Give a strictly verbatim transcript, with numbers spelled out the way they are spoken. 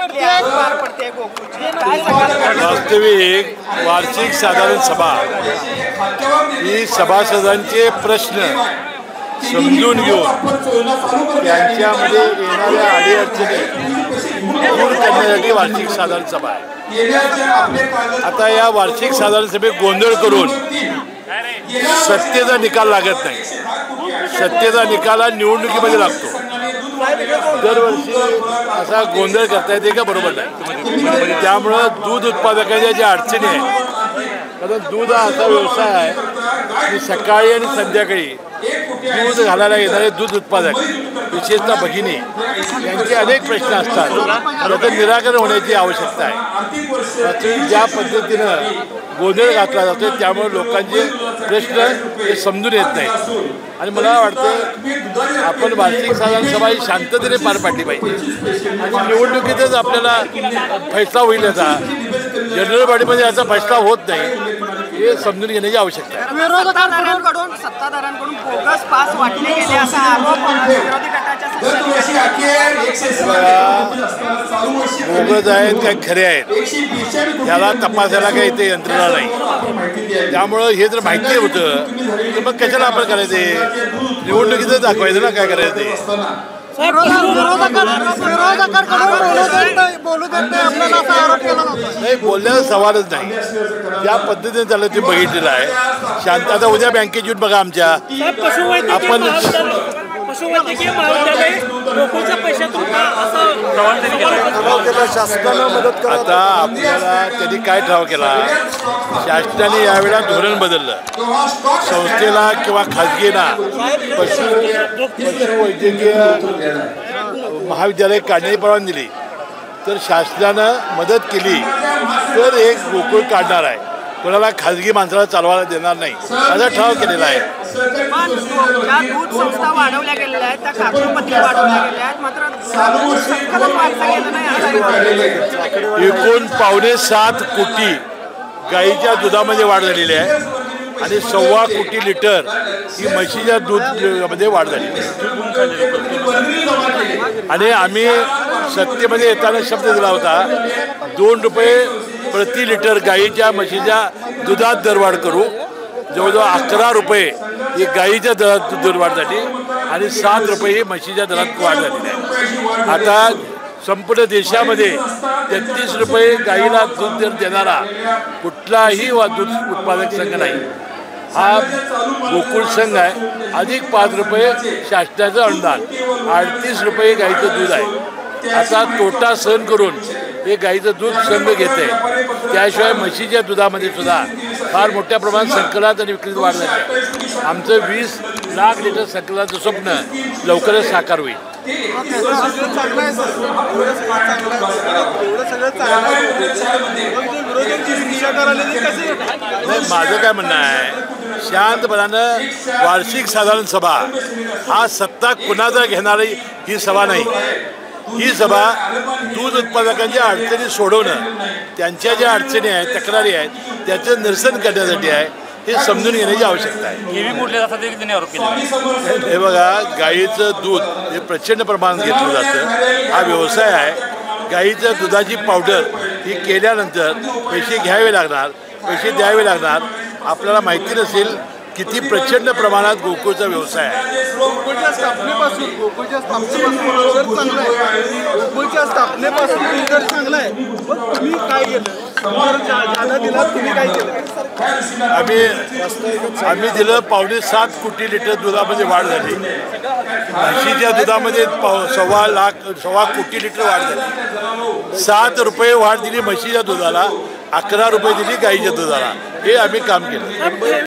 वास्तविक वार्षिक साधारण सभा ही सभासदांचे प्रश्न समजून घेऊन त्यांच्यामध्ये येणाऱ्या अडीअडचणी दूर करण्यासाठी वार्षिक साधारण सभा आहे। आता या वार्षिक साधारण सभेत गोंधळ करून सत्तेचा निकाल लागत नाही। सत्तेचा निकाल हा निवडणुकीमध्ये लागतो। दरवर्षी असा गोंधळ करता येते का? बरोबर नाही। त्यामुळं दूध उत्पादकांच्या ज्या अडचणी आहेत, कारण दूध हा असा व्यवसाय आहे की सकाळी आणि संध्याकाळी दूध घालायला येणारे दूध उत्पादक विशेषतः भगिनी यांचे अनेक प्रश्न असतात, त्याचं निराकरण होण्याची आवश्यकता आहे। ज्या पद्धतीनं गोंधळ घातला जातो त्यामुळे लोकांचे प्रश्न हे समजून येत नाहीत आणि मला वाटतं आपण वार्षिक साधारण सभा ही शांततेने पार पाडली पाहिजे आणि निवडणुकीतच आपल्याला फैसला होईल। याचा जनरल बॉडीमध्ये याचा फैसला होत नाही हे समजून घेण्याची आवश्यकता आहे। विरोधकांकडून सत्ताधाऱ्यांकडून बोगस पास वाटले गेले असा आरोप विरोधी गटाच्या बोगस आहेत काय खरे आहेत याला तपासायला काही इथे यंत्रणा नाही। त्यामुळं हे जर माहिती होतं तर मग कशाला आपण करायचे? निवडणुकीतच दाखवायचं ना काय करायचं ते। नाही, बोलण्याचा सवालच नाही। ज्या पद्धतीने त्याला ते बघितलेलं आहे शांत। आता उद्या बँकेत येऊन बघा आमच्या आपण पशुवैद्यकीय महाविद्यालय लोकांच्या पैशातून शासनाला मदत करा। आता आपल्याला त्यांनी काय ठराव केला? शासनाने यावेळेला धोरण बदललं। संस्थेला किंवा खाजगीला पशु पशुवैद्यकीय महाविद्यालय काढण्याची परवानगी दिली तर शासनानं मदत केली तर एक गोकुळ काढणार आहे, कोणाला खाजगी माणसाला चालवायला देणार नाही असा ठराव केलेला आहे। ज्या दूध संस्था वाढवल्या गेलेल्या आहेत त्या कागदोपत्री वाढवल्या गेल्या आहेत, मात्र संकलन वाढता गेलं नाही। एकूण पावणे सात कोटी गाईच्या दुधामध्ये वाढ झालेली आहे आणि सव्वा कोटी लिटर ही म्हशीच्या दूधमध्ये वाढ झाली आणि आम्ही सत्तेमध्ये येताना शब्द दिला होता दोन रुपये प्रति लिटर गाईच्या म्हशीच्या दुधात दरवाढ करू। जवळजवळ अकरा रुपये ही गाईच्या दरात दरवाढ झाली आणि सात रुपये ही म्हशीच्या दरात वाढ झालेली आहे। आता संपूर्ण देशामध्ये तेहतीस रुपये गाईला दूध दर देणारा कुठलाही वा दूध उत्पादक संघ नाही। हा गोकुळ संघ आहे। अधिक पाच रुपये शासनाचं अनुदान, अडतीस रुपये गाईचं दूध आहे। आता तोटा सहन करून हे गाईचं दूध संघ घेते। त्याशिवाय म्हशीच्या दुधामध्ये सुद्धा फार मोठ्या प्रमाणात संकलनात आणि विक्रीत वाढ झाली आहे। आमचं वीस लाख लिटर संकलनाचं स्वप्न लवकरच साकार होईल। माझं काय म्हणणं आहे, शांतपणानं वार्षिक साधारण सभा हा सत्ता कुणाचा घेणारी ही सभा नाही। ही सभा दूध उत्पादकांच्या अडचणी सोडवणं, त्यांच्या ज्या अडचणी आहेत तक्रारी आहेत त्याचं निरसन करण्यासाठी आहे हे समजून घेण्याची आवश्यकता आहे। हे बघा, गाईचं दूध हे प्रचंड प्रमाणात घेतलं जातं। हा व्यवसाय आहे। गाईचं दुधाची पावडर ही केल्यानंतर पैसे घ्यावे लागणार, पैसे द्यावे लागणार। आपल्याला माहिती नसेल किती प्रचंड प्रमाणात गोकुळचा व्यवसाय आहे। गोकुळच्या स्थापनेपासून गोकुळच्या स्थापनेपासून चांगलं आहे। गोकुळच्या स्थापनेपासून जर चांगलं आहे मग तुम्ही काय केलं? जादा दिला तुम्ही काय केलं? आम्ही आम्ही दिलं पावणे सात कोटी लिटर दुधामध्ये वाढ झाली। म्हशीच्या दुधामध्ये पाव सव्वा लाख सव्वा कोटी लिटर वाढ झाली। सात रुपये वाढ दिली म्हशीच्या दुधाला, अकरा रुपये दिली गाईच्या दुधाला। हे आम्ही काम केलं।